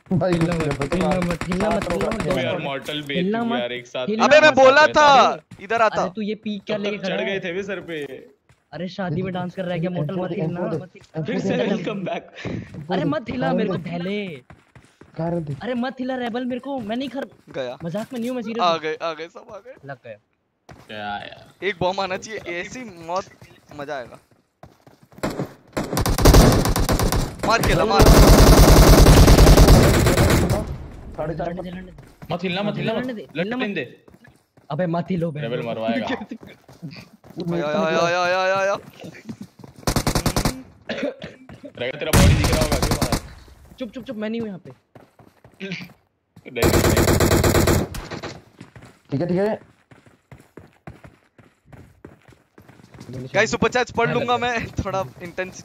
भाई हिलना मत यार मॉर्टल बे हिलना मत यार एक साथ। अबे मैं बोला था इधर आता। अरे तू ये पीक क्या लेके खड़ा चढ़ गए है? थे वे सर पे। अरे शादी में डांस कर रहा है क्या? मोटल मत हिलना। फिर से वेलकम बैक। अरे मत हिला मेरे को पहले। कारण दे। अरे मत हिला रेबल मेरे को, मैं नहीं कर गया। मजाक में नहीं हूं मैं, सीरियस आ गए सब आ गए। लग गए। क्या यार एक बॉम्ब आना चाहिए, ऐसी मौत मजा आएगा। मार खेला मार। मत हिलना लटने दे। अबे मत हिलो बे। रेबल मरवाएगा। आया। रहेगा तेरा बॉडी दिख रहा होगा क्या बाहर? चुप मैं नहीं हूं यहाँ पे। ठीक है गाइस सुपर चैट्स पढ़ लूंगा मैं थोड़ा इंटेंस।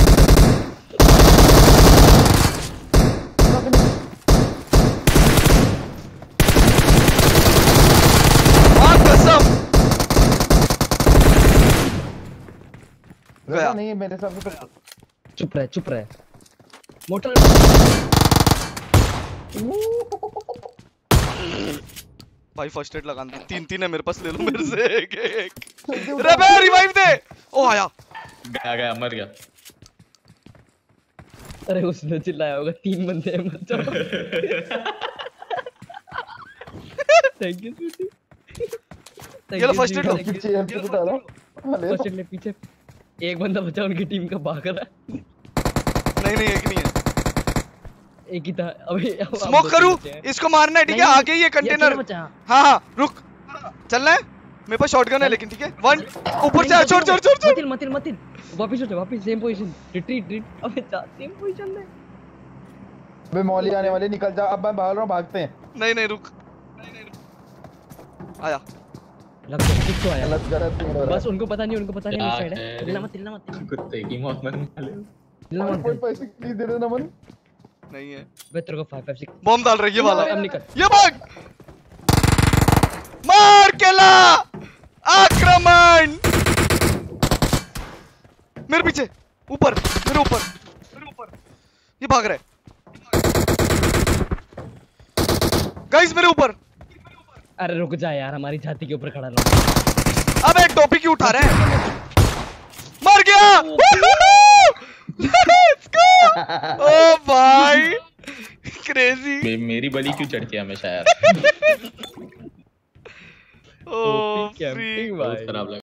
गया नहीं मेरे हिसाब से तो चुप रहे मोटर। भाई फर्स्ट एड लगा दो। तीन है मेरे पास, ले लो मेरे से एक। रेबे रिवाइव दे। ओ आया। गया मर गया। अरे उसने चिल्लाया होगा 3 बंदे हैं मत जाओ। Thank you sweetie. ये लो फर्स्ट एड लो। फर्स्ट एड ले पीछे। एक बंदा बचा उनकी टीम का भाग रहा है। नहीं एक नहीं है, एक ही था। अबे स्मोक करूं इसको मारना है ठीक है। आगे ही है कंटेनर। हाँ रुक चलना है मेरे पास शॉटगन है लेकिन ठीक है। वन ऊपर से छोड़ मत हिल वापस सेम पोजीशन। रिट्रीट अबे जा सेम पोजीशन में। अबे मौली आने वाले, निकल जा। अब मैं भाग रहा हूं, भागते हैं। नहीं रुक आया। लग गया किसको आया? गलत बस उनको पता नहीं उस साइड है। हिलना मत कुत्ते की मौत मरने वाले। हिलना मत। पैसे प्लीज दे देना मन। नहीं है बे तेरे को 556 बॉम्ब डाल रही है वाला। अब निकल। ये भाग मार केला आक्रमण। मेरे पीछे ऊपर मेरे ऊपर ये भाग रहा है गाइस मेरे ऊपर। अरे रुक जा यार, हमारी छाती के ऊपर खड़ा रहा। अबे टोपी क्यों उठा रहे हैं? मर गया। Let's go. ओ भाई क्रेजी। मेरी बलि क्यों चढ़ती है हमेशा यार? ओ कैंपिंग भाई खराब लगा।